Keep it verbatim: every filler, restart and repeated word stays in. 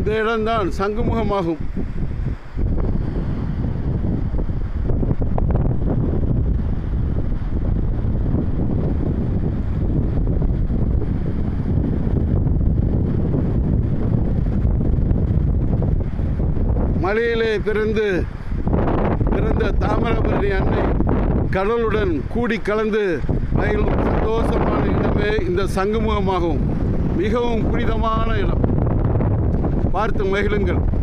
இந்த இடம்தான் சங்குமுகமாகும். மலையிலே பிறந்து பிறந்த தாமிரபரணி அன்னை கடலுடன் கூடி கலந்து மகிழும் சந்தோஷமான இடமே இந்த சங்குமுகமாகும். மிகவும் புனிதமான இடம். பார்த்து மகிழுங்கள்.